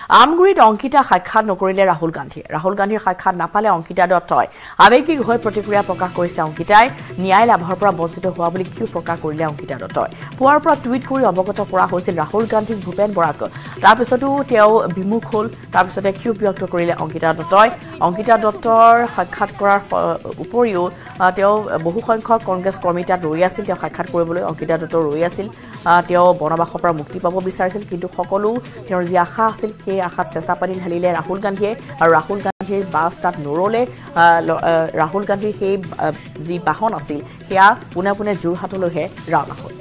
আমগুৰিত অংকিতা সাক্ষাৎ নকৰিলে ৰাহুল গান্ধীৰ সাক্ষাৎ নাপালে অংকিতা দত্তই আৱেগিক হৈ প্ৰতিক্ৰিয়া প্ৰকাশ কৰিছে অংকিতাই ন্যায় লাভৰ পৰা বঞ্চিত হোৱা বুলি ক্ষোভ প্ৰকাশ কৰিলে অংকিতা দত্তই পুৱাৰ পৰা টুইট কৰি অৱগত কৰা হৈছিল ৰাহুল গান্ধীক ভূপেন বৰাক তাৰ পিছতো তেওঁ বিমুখ হ'ল তাৰ পিছতে ক্ষোভ ব্যক্ত কৰিলে অংকিতা দত্তৰ সাক্ষাৎ কৰাৰ উপৰিও তেওঁ বহু সংখ্যক কংগ্ৰেছ কৰ্মী তাত ৰৈ আছিল তেওঁ সাক্ষাৎ কৰিবলৈ অংকিতা দত্ত ৰৈ আছিল তেওঁ বনবাসৰ পৰা মুক্তি পাব বিচাৰিছিল কিন্তু সকলো তেওঁৰ যি আশা আছিল সেই আশাত চেঁচা পানী ঢালিলে ৰাহুল গান্ধীয়ে আৰু ৰাহুল গান্ধীৰ বাছ তাত নৰলে ৰাহুল গান্ধীৰ সেই যি বাহন আছিল সেয়া পোনে পোনে যোৰহাটলৈহে ৰাওনা হ'ল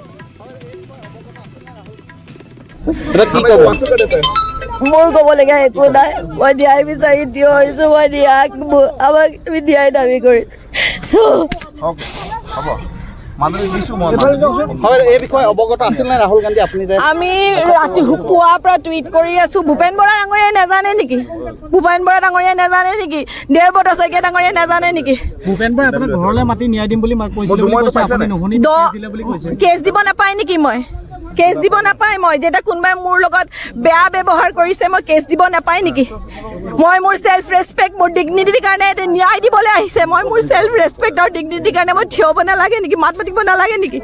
মোৰ ক'বলগীয়া একো নাই মই ন্যায় বিচাৰি থিয় হৈছোঁ মই আমাক ন্যায় দাবী কৰিছোঁ আমি ৰাতি পুৱাৰ পৰা টুইট কৰি আছো ভূপেন বৰা ডাঙৰীয়াই নাজানে নেকি দেৱব্ৰত শইকীয়া ডাঙৰীয়াই নাজানে নেকি ভূপেন বৰাই আপোনাক ঘৰলৈ মাতি ন্যায় দিম বুলি কেছ দিব নাপায় নেকি কেছ দিব নাপায় মই যেটা কোনোবাই মোৰ লগত বেয়া ব্যৱহাৰ কৰিছে মই কেছ দিব নাপায় নেকি মই মোৰ সেলফ ৰেসপেক্ট মোৰ ডিগনিটিৰ কাৰণে ন্যায় দিবলৈ আহিছে মই মোৰ সেলফ ৰেসপেক্ট আৰু ডিগনিটিৰ কাৰণে মই থিয় হ'ব নালাগে নেকি মাত মাতিব নালাগে নেকি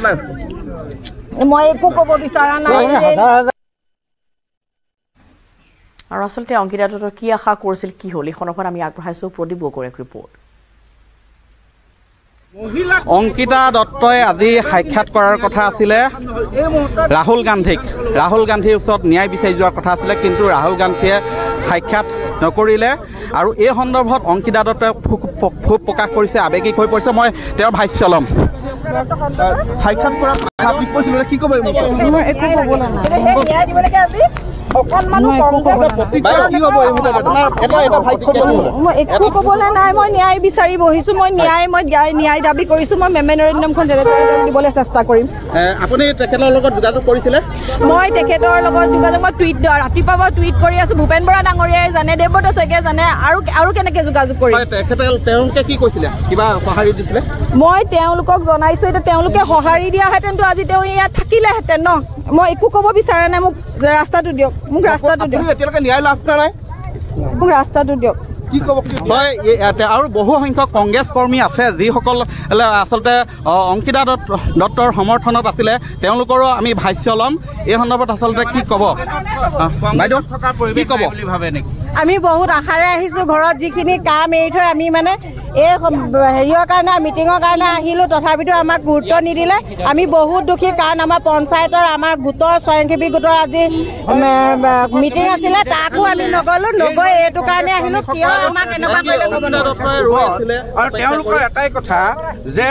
মই একো ক'ব বিচৰা নাই আৰু আসলতে অংকিতা দত্তৰ কি আশা কৰিছিল কি হ'ল এই খনখন আমি আগবঢ়াইছো প্ৰদীপ গগৈৰ এক ৰিপৰ্ট অংকিতা দত্তই আজি সাক্ষাৎ কৰাৰ কথা আছিলে ৰাহুল গান্ধীৰ ওচৰত ন্যায় বিচাৰি যোৱাৰ কথা আছিলে কিন্তু ৰাহুল গান্ধীয়ে সাক্ষাৎ নকৰিলে আৰু এই সন্দৰ্ভত অংকিতা দত্তই ক্ষোভ প্ৰকাশ কৰিছে আৱেগিক হৈ পৰিছে মই তেওঁৰ ভাষ্য ল'ম সাক্ষাৎ কৰা কথা আপুনি কৈছিল কি ক'ব একো ক'বলৈ নাই মই ন্যায় বিচাৰি বহিছো মই ন্যায় দাবী কৰিছো মই মেমৰেণ্ডামখন দিবলৈ চেষ্টা কৰিম আপুনি তেখেতৰ লগত যোগাযোগ কৰিছিলে মই তেখেতৰ লগত যোগাযোগ মই ৰাতিপুৱা টুইট কৰি আছো ভূপেন বৰা ডাঙৰীয়াই জানে দেৱব্ৰত শইকীয়াই জানে আৰু কেনেকৈ যোগাযোগ কৰিম তেওঁলোকে কি কৈছিলে কিবা সঁহাৰি দিছিলে মই তেওঁলোকক জনাইছো এতিয়া তেওঁলোকে সঁহাৰি দিয়াহেঁতেনতো আজি তেওঁ ইয়াত থাকিলেহেঁতেন ন মই একো ক'ব বিচৰা নাই মোক ৰাস্তাটো দিয়ক মোক ৰাস্তাটো দিয়ক কি ক'ব হয় আৰু বহু সংখ্যক কংগ্ৰেছ কৰ্মী আছে যিসকল আচলতে অংকিতা দত্তৰ সমৰ্থনত আছিলে তেওঁলোকৰো আমি ভাষ্য ল'ম এই সন্দৰ্ভত আচলতে কি ক'ব বাইদেউ কি ক'ব আমি বহুত আশাৰে আহিছোঁ ঘৰত যিখিনি কাম এৰি থৈ আমি মানে এই হেৰিয়ৰ কাৰণে মিটিঙৰ কাৰণে আহিলোঁ তথাপিতো আমাক গুৰুত্ব নিদিলে আমি বহুত দুখী কাৰণ আমাৰ পঞ্চায়তৰ আমাৰ গোটৰ স্বয়ংসেৱী গোটৰ আজি মিটিং আছিলে তাকো আমি নগৈ এইটো কাৰণে আহিলোঁ কিয় আমাক এনেকুৱা কৰিলে হ'ব আৰু তেওঁলোকৰ এটাই কথা যে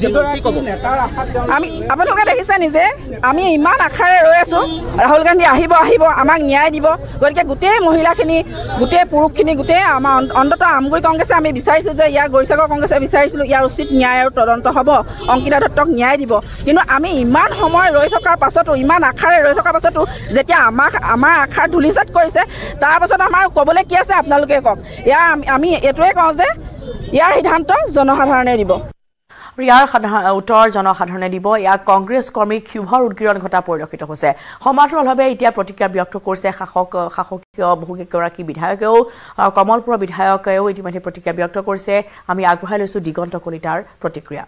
আমি আপোনালোকে দেখিছে নিজে আমি ইমান আশাৰে ৰৈ আছোঁ ৰাহুল গান্ধী আহিব আমাক ন্যায় দিব গতিকে গোটেই মহিলাখিনি গোটেই পুৰুষখিনি গোটেই আমাৰ অন্ততঃ আমগুৰি কংগ্ৰেছে আমি বিচাৰিছোঁ যে ইয়াৰ গৰিষ্ঠকৰ কংগ্ৰেছে বিচাৰিছিলোঁ ইয়াৰ উচিত ন্যায় আৰু তদন্ত হ'ব অংকিতা দত্তক ন্যায় দিব কিন্তু আমি ইমান সময় ৰৈ থকাৰ পাছতো ইমান আশাৰে ৰৈ থকাৰ পাছতো যেতিয়া আমাৰ আশাৰ ধূলিসাৎ কৰিছে তাৰপাছত আমাৰ ক'বলৈ কি আছে আপোনালোকে কওক আমি এইটোৱে কওঁ যে ইয়াৰ সিদ্ধান্ত জনসাধাৰণে দিব ইয়াৰ উত্তৰ জনসাধাৰণে দিব ইয়াক কংগ্ৰেছ কৰ্মীৰ ক্ষোভৰ উদ্গীৰণ ঘটা পৰিলক্ষিত হৈছে সমান্তৰালভাৱে এতিয়া প্ৰতিক্ৰিয়া ব্যক্ত কৰিছে শাসকীয় বহুকেইগৰাকী বিধায়কেও কমলপুৰৰ বিধায়কেও ইতিমধ্যে প্ৰতিক্ৰিয়া ব্যক্ত কৰিছে আমি আগবঢ়াই লৈছোঁ দিগন্ত কলিতাৰ প্ৰতিক্ৰিয়া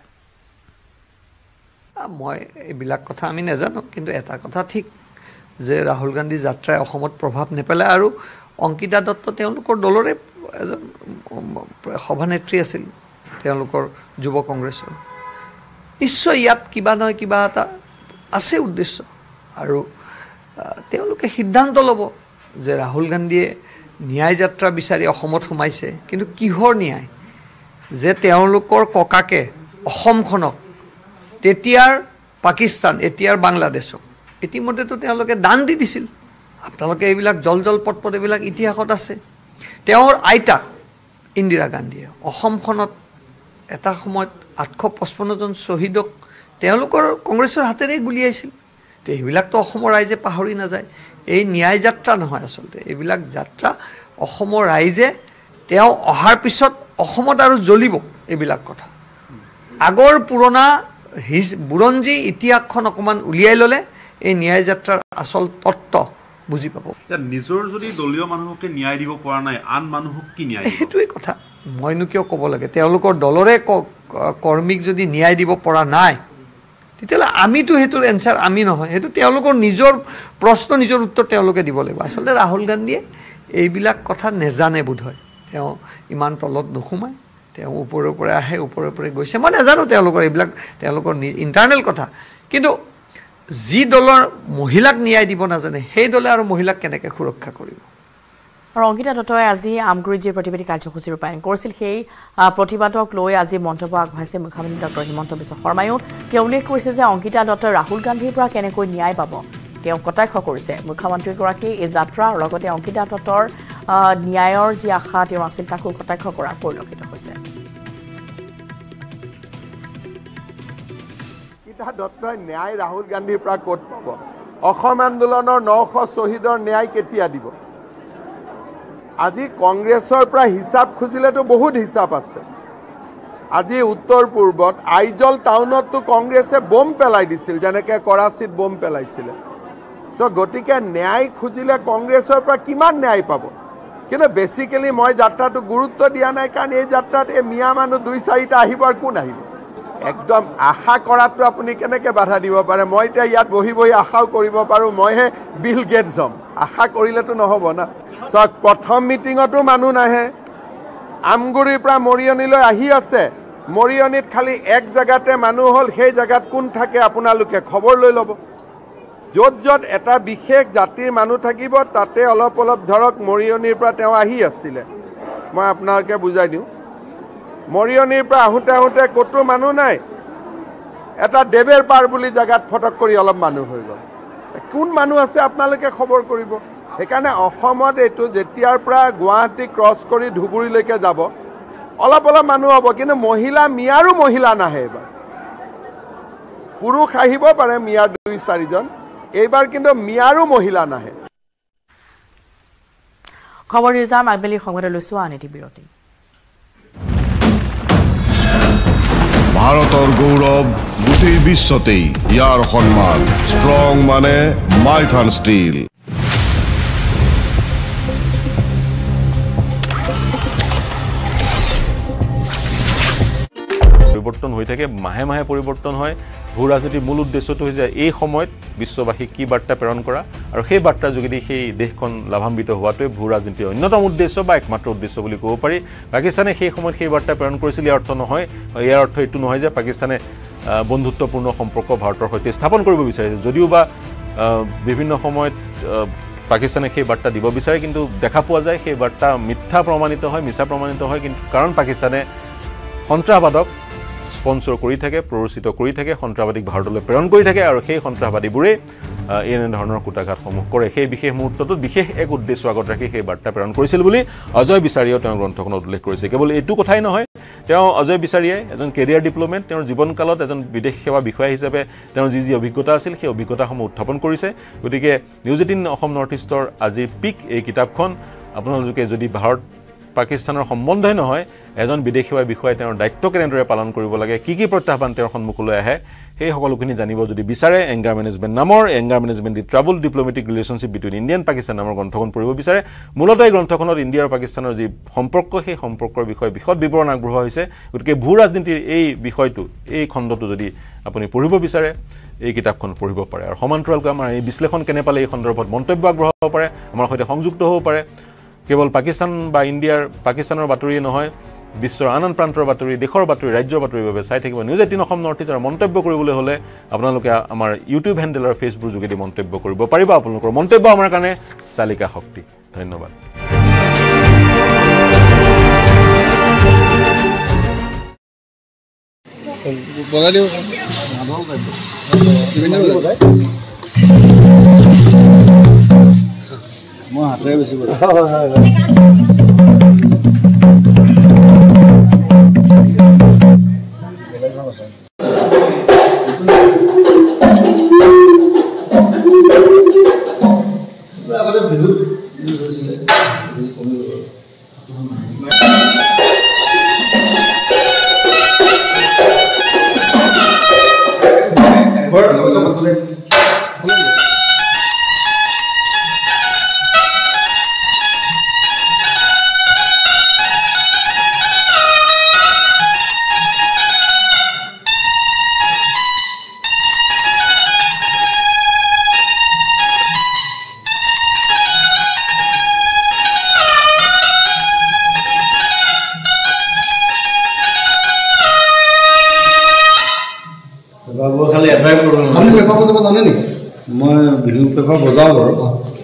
মই এইবিলাক কথা আমি নাজানো কিন্তু এটা কথা ঠিক যে ৰাহুল গান্ধী যাত্ৰাই অসমত প্ৰভাৱ নেপেলায় আৰু অংকিতা দত্ত তেওঁলোকৰ দলৰে এজন সভানেত্ৰী আছিল তেওঁলোকৰ যুৱ কংগ্ৰেছৰ নিশ্চয় ইয়াত কিবা নহয় কিবা এটা আছে উদ্দেশ্য আৰু তেওঁলোকে সিদ্ধান্ত ল'ব যে ৰাহুল গান্ধীয়ে ন্যায় যাত্ৰা বিচাৰি অসমত সোমাইছে কিন্তু কিহৰ ন্যায় যে তেওঁলোকৰ ককাকে অসমখনক তেতিয়াৰ পাকিস্তান এতিয়াৰ বাংলাদেশক ইতিমধ্যেতো তেওঁলোকে দান দি দিছিল আপোনালোকে এইবিলাক জল পটপট এইবিলাক ইতিহাসত আছে তেওঁৰ আইতা ইন্দিৰা গান্ধীয়ে অসমখনত এটা সময়ত 855 জন শ্বহীদক তেওঁলোকৰ কংগ্ৰেছৰ হাতেৰে গুলিয়াইছিল তো এইবিলাকতো অসমৰ ৰাইজে পাহৰি নাযায় এই ন্যায় যাত্ৰা নহয় আচলতে এইবিলাক যাত্ৰা অসমৰ ৰাইজে তেওঁ অহাৰ পিছত অসমত আৰু জ্বলিব এইবিলাক কথা আগৰ পুৰণা বুৰঞ্জী ইতিহাসখন অকণমান উলিয়াই ল'লে এই ন্যায় যাত্ৰাৰ আচল তত্ত্ব বুজি পাব। নিজৰ যদি দলীয় মানুহকে ন্যায় দিব পৰা নাই আন মানুহক কি ন্যায় দিব? সেইটোৱে কথা। মইনো কিয় ক'ব লাগে? তেওঁলোকৰ দলৰে কৰ্মীক যদি ন্যায় দিব পৰা নাই তেতিয়াহ'লে আমিতো সেইটোৰ এনচাৰ আমি নহয়, সেইটো তেওঁলোকৰ নিজৰ প্ৰশ্ন নিজৰ উত্তৰ তেওঁলোকে দিব লাগিব। আচলতে ৰাহুল গান্ধীয়ে এইবিলাক কথা নেজানে বোধহয়, তেওঁ ইমান তলত নোসোমায়, তেওঁ ওপৰে ওপৰে আহে ওপৰে ওপৰে গৈছে। মই নাজানো তেওঁলোকৰ এইবিলাক তেওঁলোকৰ ইণ্টাৰনেল কথা, কিন্তু যি দলৰ মহিলাক ন্যায় দিব নাজানে সেই দলে আৰু মহিলাক কেনেকৈ সুৰক্ষা কৰিব? আৰু অংকিতা দত্তই আজি আমগুৰিত যি প্ৰতিবাদী কাৰ্যসূচী ৰূপায়ণ কৰিছিল সেই প্ৰতিবাদক লৈ আজি মন্তব্য আগবঢ়াইছে মুখ্যমন্ত্ৰী ডক্টৰ হিমন্ত বিশ্ব শৰ্মায়ো। তেওঁ উল্লেখ কৰিছে যে অংকিতা দত্তই ৰাহুল গান্ধীৰ পৰা কেনেকৈ ন্যায় পাব তেওঁ কটাক্ষ কৰিছে। মুখ্যমন্ত্ৰীগৰাকীয়ে এই যাত্ৰা আৰু লগতে অংকিতা দত্তৰ ন্যায়ৰ যি আশা তেওঁ আছিল তাকো কটাক্ষ কৰা পৰিলক্ষিত হৈছে। অংকিতা দত্তই ন্যায় ৰাহুল গান্ধীৰ পৰা ক'ত পাব? অসম আন্দোলনৰ 900 শ্বহীদৰ ন্যায় কেতিয়া দিব? আজি কংগ্ৰেছৰ পৰা হিচাপ খুজিলেতো বহুত হিচাপ আছে। আজি উত্তৰ পূৰ্বত আইজল টাউনতো কংগ্ৰেছে বম পেলাই দিছিল, যেনেকৈ কৰাচীত বম পেলাইছিলে। গতিকে ন্যায় খুজিলে কংগ্ৰেছৰ পৰা কিমান ন্যায় পাব? কিন্তু বেচিকেলি মই যাত্ৰাটো গুৰুত্ব দিয়া নাই, কাৰণ এই যাত্ৰাত এই মিয়া মানুহ 2-4টা আহিব আৰু কোন আহিব? একদম আশা কৰাটো আপুনি কেনেকৈ বাধা দিব পাৰে? মই এতিয়া ইয়াত বহি বহি আশাও কৰিব পাৰোঁ, মইহে বিল গেটছ হ'ম। আশা কৰিলেতো নহ'ব না। চাওক, প্ৰথম মিটিঙতো মানুহ নাহে, আমগুৰিৰ পৰা মৰিয়নিলৈ আহি আছে, মৰিয়নিত খালি এক জেগাতে মানুহ হ'ল, সেই জেগাত কোন থাকে আপোনালোকে খবৰ লৈ ল'ব। য'ত য'ত এটা বিশেষ জাতিৰ মানুহ থাকিব তাতে অলপ অলপ ধৰক মৰিয়নিৰ পৰা তেওঁ আহি আছিলে, মই আপোনালোকে বুজাই দিওঁ। মৰিয়নিৰ পৰা আহোঁতে আহোঁতে ক'তো মানুহ নাই, এটা দেৱেৰ পাৰ বুলি জেগাত ফটক কৰি অলপ মানুহ হৈ গ'ল। কোন মানুহ আছে আপোনালোকে খবৰ কৰিব। সেইকাৰণে অসমত এইটো যেতিয়াৰ পৰা গুৱাহাটী ক্ৰছ কৰি ধুবুৰীলৈকে যাব অলপ অলপ মানুহ হ'ব, কিন্তু মহিলা মিয়াৰো মহিলা নাহে। এইবাৰ পুৰুষ আহিব পাৰে মিয়াৰ 2-4জন, এইবাৰ কিন্তু মিয়াৰো মহিলা নাহে। খবৰ নিউজাম আগবেলিৰ সংবাদ লৈছো আন এটি বিৰতি। ভাৰতৰ গৌৰৱ গোটেই বিশ্বতেই ইয়াৰ সন্মান। ষ্ট্ৰং মানে মাইথান ষ্টীল। পৰিৱৰ্তন হৈ থাকে, মাহে মাহে পৰিৱৰ্তন হয়। ভূ ৰাজনীতিৰ মূল উদ্দেশ্যটো হৈছে এই সময়ত বিশ্ববাসীক কি বাৰ্তা প্ৰেৰণ কৰা, আৰু সেই বাৰ্তাৰ যোগেদি সেই দেশখন লাভান্বিত হোৱাটোৱে ভূ ৰাজনীতিৰ অন্যতম উদ্দেশ্য বা একমাত্ৰ উদ্দেশ্য বুলি ক'ব পাৰি। পাকিস্তানে সেই সময়ত সেই বাৰ্তা প্ৰেৰণ কৰিছিল। ইয়াৰ অৰ্থ নহয়, ইয়াৰ অৰ্থ এইটো নহয় যে পাকিস্তানে বন্ধুত্বপূৰ্ণ সম্পৰ্ক ভাৰতৰ সৈতে স্থাপন কৰিব বিচাৰিছে, যদিও বা বিভিন্ন সময়ত পাকিস্তানে সেই বাৰ্তা দিব বিচাৰে, কিন্তু দেখা পোৱা যায় সেই বাৰ্তা মিথ্যা প্ৰমাণিত হয়, মিছা প্ৰমাণিত হয়। কিন্তু কাৰণ পাকিস্তানে সন্ত্ৰাসবাদক স্পন্সৰ কৰি থাকে, প্ৰৰোচিত কৰি থাকে, সন্ত্ৰাসবাদীক ভাৰতলৈ প্ৰেৰণ কৰি থাকে, আৰু সেই সন্ত্ৰাসবাদীবোৰে এনেধৰণৰ কুটাঘাতসমূহ কৰে। সেই বিশেষ মুহূৰ্তটোত বিশেষ এক উদ্দেশ্য আগত ৰাখি সেই বাৰ্তা প্ৰেৰণ কৰিছিল বুলি অজয় বিচাৰীয়েও তেওঁৰ গ্ৰন্থখনত উল্লেখ কৰিছে। কেৱল এইটো কথাই নহয়, তেওঁ অজয় বিচাৰীয়ে এজন কেৰিয়াৰ ডিপ্ল'মেট, তেওঁৰ জীৱনকালত এজন বিদেশ সেৱা বিষয়া হিচাপে তেওঁৰ যি অভিজ্ঞতা আছিল সেই অভিজ্ঞতাসমূহ উত্থাপন কৰিছে। গতিকে নিউজ 18 অসম নৰ্থ ইষ্টৰ আজিৰ পিক এই কিতাপখন আপোনালোকে যদি ভাৰত পাকিস্তানৰ সম্বন্ধই নহয়, এজন বিদেশ সেৱা বিষয়াই তেওঁৰ দায়িত্ব কেনেদৰে পালন কৰিব লাগে, কি কি প্ৰত্যাহ্বান তেওঁৰ সন্মুখলৈ আহে, সেই সকলোখিনি জানিব যদি বিচাৰে, এংগাৰ মেনেজমেণ্ট নামৰ anger management the trouble diplomatic relationship between India and Pakistan নামৰ গ্ৰন্থখন পঢ়িব বিচাৰে। মূলতঃ এই গ্ৰন্থখনত ইণ্ডিয়া আৰু পাকিস্তানৰ যি সম্পৰ্ক, সেই সম্পৰ্কৰ বিষয়ে বিশদ বিৱৰণ আগবঢ়োৱা হৈছে। গতিকে ভূ ৰাজনীতিৰ এই বিষয়টো, এই খণ্ডটো যদি আপুনি পঢ়িব বিচাৰে, এই কিতাপখন পঢ়িব পাৰে। আৰু সমান্তৰালকৈ আমাৰ এই বিশ্লেষণ কেনে পালে এই সন্দৰ্ভত মন্তব্য আগবঢ়াব পাৰে, আমাৰ সৈতে সংযুক্ত হ'ব পাৰে। কেৱল পাকিস্তান বা পাকিস্তানৰ বাতৰিয়ে নহয়, বিশ্বৰ আন আন প্ৰান্তৰ বাতৰি, দেশৰ বাতৰি, ৰাজ্যৰ বাতৰিৰ বাবে চাই থাকিব নিউজ 18 অসম নৰ্থ ইষ্ট। আৰু মন্তব্য কৰিবলৈ হ'লে আপোনালোকে আমাৰ ইউটিউব হেণ্ডেল আৰু ফেচবুক যোগেদি মন্তব্য কৰিব পাৰিব। আপোনালোকৰ মন্তব্য আমাৰ কাৰণে চালিকা শক্তি। ধন্যবাদ। মই হাতেৰে বেছি কৰোঁ। এটাই প্ৰব্লেম আপুনি পেপাৰ বজাব জানে নেকি মই বিহু পেপাৰ বজাওঁ বাৰু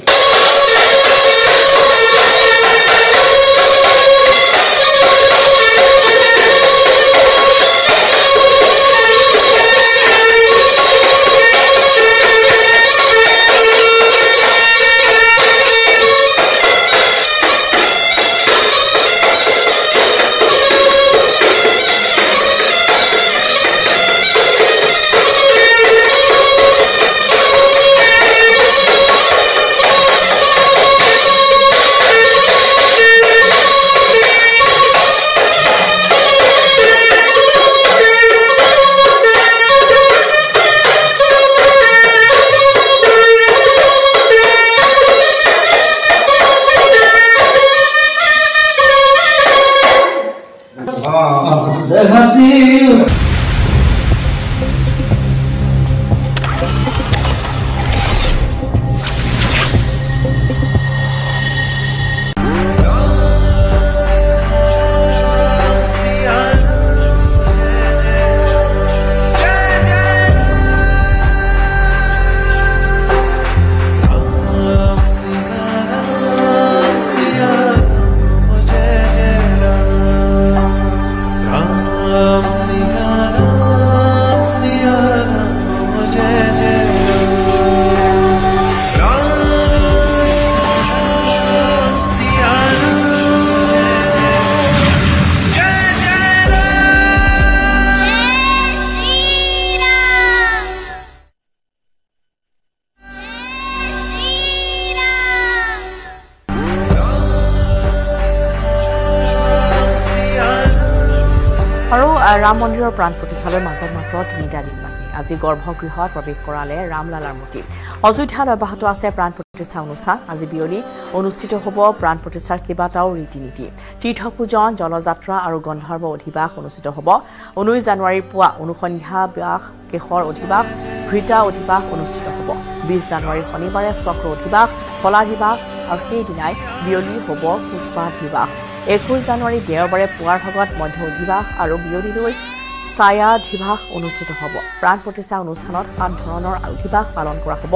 ৰাম মন্দিৰৰ প্ৰাণ প্ৰতিষ্ঠালৈ মাজত মাত্ৰ ৩টা দিন বাকী আজি গৰ্ভগৃহত প্ৰৱেশ কৰালে ৰামলালাৰ মূৰ্তি অযোধ্যাত অব্যাহত আছে প্ৰাণ প্ৰতিষ্ঠা অনুষ্ঠান আজি বিয়লি অনুষ্ঠিত হ'ব প্ৰাণ প্ৰতিষ্ঠাৰ কেইবাটাও ৰীতি নীতি তীৰ্থপূজন জলযাত্ৰা আৰু গন্ধৰ্ব অধিবাস অনুষ্ঠিত হ'ব 19 জানুৱাৰীৰ পুৱা অনুসন্ধ্যা ব্যাস কেশৰ অধিবাস ঘৃতা অধিবাস অনুষ্ঠিত হ'ব 20 জানুৱাৰী শনিবাৰে চক্ৰ অধিবাস ফলাধিবাস আৰু সেইদিনাই বিয়লি হ'ব পুষ্পাধিবাস 21 জানুৱাৰী দেওবাৰে পুৱাৰ ভাগত মধ্য অধিবাস আৰু বিয়লিলৈ ছায়াধিবাস অনুষ্ঠিত হ'ব প্ৰাণ প্ৰতিষ্ঠা অনুষ্ঠানত 7 ধৰণৰ অধিবাস পালন কৰা হ'ব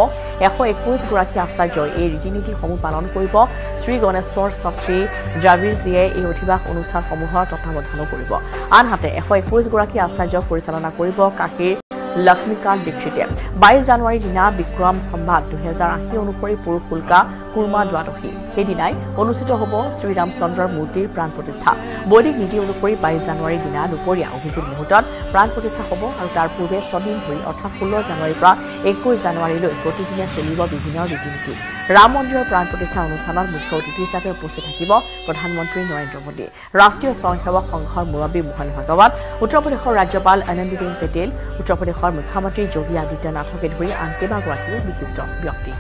121 গৰাকী আচাৰ্যই এই ৰীতি নীতিসমূহ পালন কৰিব শ্ৰী গণেশ্বৰ শাস্ত্ৰী দ্ৰাবিড়জীয়ে এই অধিবাস অনুষ্ঠানসমূহৰ তত্ত্বাৱধানো কৰিব আনহাতে 121 গৰাকী আচাৰ্যক পৰিচালনা কৰিব কাশীৰ লক্ষ্মীকান্ত দীক্ষিতে 22 জানুৱাৰীৰ দিনা বিক্ৰম সম্বাদ 2080 অনুসৰি পুৰুষ উল্কা কুৰ্মা দ্বাদশী সেইদিনাই অনুষ্ঠিত হ'ব শ্ৰীৰামচন্দ্ৰৰ মূৰ্তিৰ প্ৰাণ প্ৰতিষ্ঠা বৈদিক নীতি অনুসৰি 22 জানুৱাৰীৰ দিনা দুপৰীয়া অভিজিত মুহূৰ্তত প্ৰাণ প্ৰতিষ্ঠা হ'ব আৰু তাৰ পূৰ্বে 6 দিন ধৰি অৰ্থাৎ 16 জানুৱাৰীৰ পৰা 21 জানুৱাৰীলৈ প্ৰতিদিনে চলিব বিভিন্ন ৰীতি নীতি ৰাম মন্দিৰৰ প্ৰাণ প্ৰতিষ্ঠা অনুষ্ঠানত মুখ্য অতিথি হিচাপে উপস্থিত থাকিব প্ৰধানমন্ত্ৰী নৰেন্দ্ৰ মোদী ৰাষ্ট্ৰীয় স্বয়ংসেৱক সংঘৰ মুৰব্বী মোহন ভাগৱত উত্তৰ প্ৰদেশৰ ৰাজ্যপাল আনন্দীবেন পেটেল উত্তৰ প্ৰদেশৰ মুখ্যমন্ত্ৰী যোগী আদিত্যনাথকে ধৰি আন কেইবাগৰাকীও বিশিষ্ট ব্যক্তি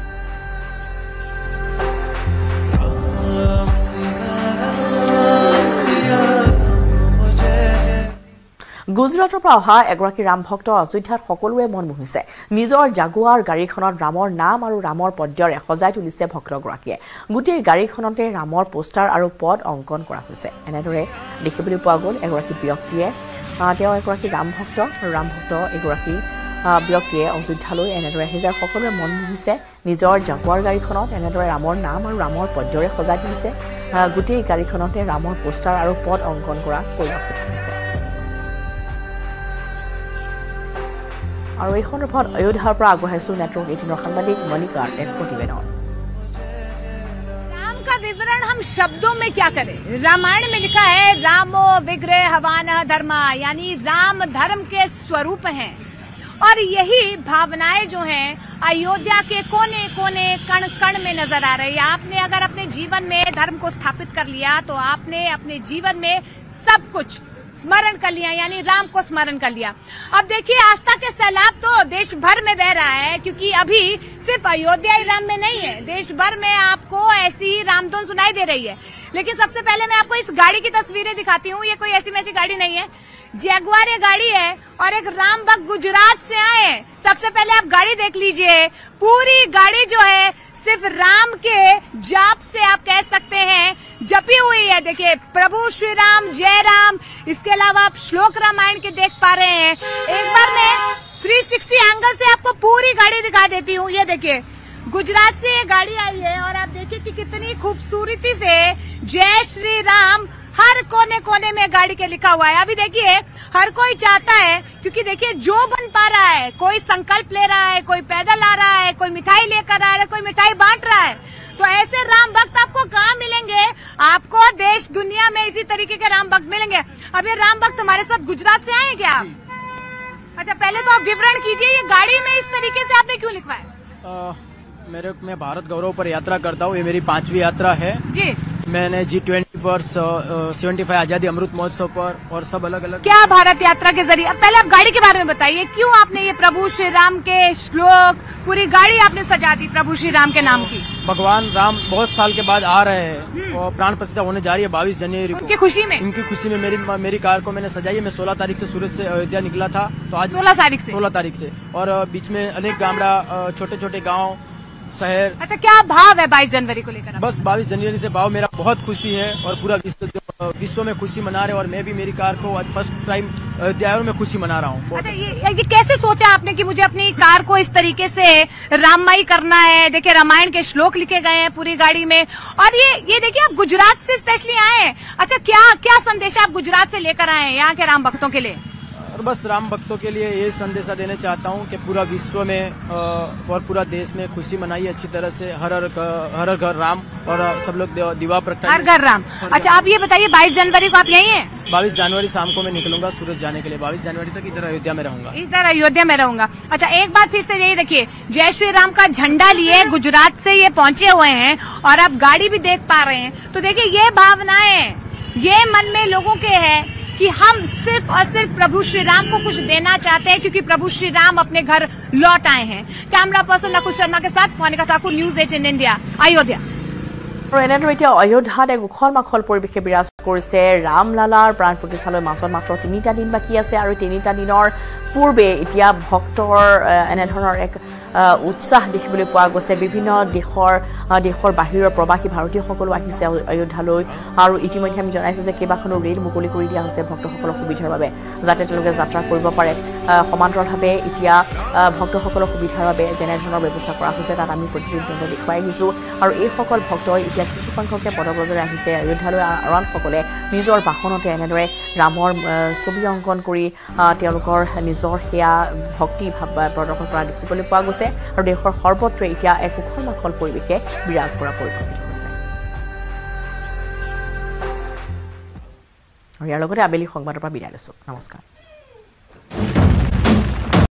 গুজৰাটৰ পৰা অহা এগৰাকী ৰাম ভক্ত অযোধ্যাত সকলোৱে মন মুহিছে নিজৰ জাগুৱাৰ গাড়ীখনত ৰামৰ নাম আৰু ৰামৰ পদ্যৰে সজাই তুলিছে ভক্তগৰাকীয়ে গোটেই গাড়ীখনতে ৰামৰ পোষ্টাৰ আৰু পদ অংকন কৰা হৈছে এনেদৰে দেখিবলৈ পোৱা গ'ল এগৰাকী ব্যক্তিয়ে তেওঁ এগৰাকী ৰাম ভক্ত এগৰাকী ব্যক্তিয়ে অযোধ্যালৈ এনেদৰে আহিছে সকলোৱে মন মুহিছে নিজৰ জাগুৱাৰ গাড়ীখনত এনেদৰে ৰামৰ নাম আৰু ৰামৰ পদ্যৰে সজাই তুলিছে গোটেই গাড়ীখনতে ৰামৰ পোষ্টাৰ আৰু পদ অংকন কৰা পৰিলক্ষিত হৈছে और এই সন্দৰ্ভত অযোধ্যাৰ পৰা আগবঢ়াইছো নেটৱৰ্ক 18 সাংবাদিক মনিকাৰ এক প্ৰতিবেদন राम का विवरण हम शब्दों में क्या करें रामायण में लिखा है रामो विग्रह हवानः धर्मा यानी राम धर्म के स्वरूप हैं और यही भावनाएं जो हैं अयोध्या के कोने कोने कण कण में नजर आ रही है आपने अगर अपने जीवन में धर्म को स्थापित कर लिया तो आपने अपने जीवन में सब कुछ स्मरण कर लिया यानी राम को स्मरण कर लिया अब देखिए आस्था के सैलाब तो देश भर में बह रहा है क्योंकि अभी सिर्फ अयोध्या ही राम में नहीं है देश भर में आपको ऐसी रामधुन सुनाई दे रही है लेकिन सबसे पहले मैं आपको इस गाड़ी की तस्वीरें दिखाती हूँ ये कोई ऐसी वैसी गाड़ी नहीं है जैगुआर ये गाड़ी है और एक राम भक्त गुजरात से आए हैं सबसे पहले आप गाड़ी देख लीजिए पूरी गाड़ी जो है सिर्फ राम के जाप से आप कह सकते हैं जपी हुई है देखिए प्रभु श्री राम जय राम इसके अलावा आप श्लोक रामायण के देख पा रहे हैं एक बार मैं 360 एंगल से आपको पूरी गाड़ी दिखा देती हूँ। ये देखिए, गुजरात से ये गाड़ी आई है और आप देखिए कि कितनी खूबसूरती से जय श्री राम हर कोने कोने में गाड़ी के लिखा हुआ है। अभी देखिए, हर कोई चाहता है, क्योंकि देखिए जो बन पा रहा है, कोई संकल्प ले रहा है, कोई पैदल आ रहा है, कोई मिठाई लेकर आ रहा है, कोई मिठाई बांट रहा है। तो ऐसे राम भक्त आपको कहाँ मिलेंगे? आपको देश दुनिया में इसी तरीके के राम भक्त मिलेंगे। अब ये राम भक्त हमारे साथ गुजरात से आए क्या? अच्छा, पहले तो आप विवरण कीजिए, ये गाड़ी में इस तरीके से आपने क्यों लिखवाया? मैं भारत गौरव पर यात्रा करता हूँ। ये मेरी 5वीं यात्रा है जी। मैंने G20 पर 75 आजादी अमृत महोत्सव पर और सब अलग अलग क्या भारत यात्रा के जरिए। अब पहले आप गाड़ी के बारे में बताइए, क्यों आपने ये प्रभु श्री राम के श्लोक, पूरी गाड़ी आपने सजा दी प्रभु श्री राम के नाम की? भगवान राम बहुत साल के बाद आ रहे हैं और प्राण प्रतिष्ठा होने जा रही है 22 जनवरी को। उनकी खुशी में? उनकी खुशी में मेरी कार को मैंने सजाई है। मैं 16 तारीख से सूरत से अयोध्या निकला था, तो आज 16 तारीख से और बीच में अनेक गामड़ा, छोटे छोटे गाँव, शहर। अच्छा, क्या भाव है 22 जनवरी को लेकर? बस 22 जनवरी से भाव मेरा बहुत खुशी है और पूरा विश्व में खुशी मना रहे, और मैं भी मेरी कार को आज फर्स्ट टाइम अयोध्या में खुशी मना रहा हूँ। अच्छा, ये कैसे सोचा आपने कि मुझे अपनी कार को इस तरीके से राममयी करना है? देखिए, रामायण के श्लोक लिखे गए हैं पूरी गाड़ी में, और ये देखिए आप गुजरात से स्पेशली आए हैं। अच्छा, क्या संदेश आप गुजरात से लेकर आए हैं यहाँ के राम भक्तों के लिए? और बस राम भक्तों के लिए ये संदेशा देना चाहता हूँ कि पूरा विश्व में और पूरा देश में खुशी मनाइए अच्छी तरह से। हर हर घर राम, और सब लोग दिवा प्रगटाइए, हर घर राम। अच्छा, आप ये बताइए 22 जनवरी को आप यहीं हैं? 22 जनवरी शाम को मैं निकलूंगा सूरत जाने के लिए। 22 जनवरी तक इधर अयोध्या में रहूंगा। इधर अयोध्या में रहूंगा। अच्छा, एक बात फिर से यही देखिए, जय श्री राम का झंडा लिए गुजरात से ये पहुंचे हुए हैं और आप गाड़ी भी देख पा रहे हैं। तो देखिए, ये भावनाएं, ये मन में लोगों के है कि हम सिर्फ और सिर्फ प्रभु श्री राम को कुछ देना चाहते हैं, क्योंकि प्रभु श्री राम अपने घर लौट आए हैं। कैमरा पर्सन नकुल शर्मा के साथ मोनिका ठाकुर, न्यूज 18 इंडिया, अयोध्या। এনেদৰে এতিয়া অযোধ্যাত এক উখল মাখল পৰিৱেশে বিৰাজ কৰিছে। ৰামলালাৰ প্ৰাণ প্ৰতিষ্ঠালৈ মাজত মাত্ৰ 3টা দিন বাকী আছে, আৰু 3টা দিনৰ পূৰ্বে এতিয়া ভক্তৰ এনেধৰণৰ এক উৎসাহ দেখিবলৈ পোৱা গৈছে। বিভিন্ন দেশৰ বাহিৰৰ প্ৰবাসী ভাৰতীয়সকলো আহিছে অযোধ্যালৈ, আৰু ইতিমধ্যে আমি জনাইছোঁ যে কেইবাখনো ৰেল মুকলি কৰি দিয়া হৈছে ভক্তসকলৰ সুবিধাৰ বাবে, যাতে তেওঁলোকে যাত্ৰা কৰিব পাৰে। সমান্তৰালভাৱে এতিয়া ভক্তসকলৰ সুবিধাৰ বাবে যেনেধৰণৰ ব্যৱস্থা কৰা হৈছে তাত আমি প্ৰতিনিধিত্ব দেখুৱাই আহিছোঁ। আৰু এইসকল ভক্তই এতিয়া কিছু সংখ্যকে পদব্ৰজৰে আহিছে অযোধ্যালৈ, আৰু আনসকলে নিজৰ বাহনতে এনেদৰে ৰামৰ ছবি অংকন কৰি তেওঁলোকৰ নিজৰ সেয়া ভক্তি ভাৱ প্ৰদৰ্শন কৰা দেখিবলৈ পোৱা গৈছে। আৰু দেশৰ সৰ্বত্ৰে এতিয়া এক উখল মাখল পৰিৱেশে বিৰাজ কৰা পৰিলক্ষিত হৈছে। আৰু ইয়াৰ লগতে আবেলি সংবাদৰ পৰা বিদায় লৈছোঁ। নমস্কাৰ।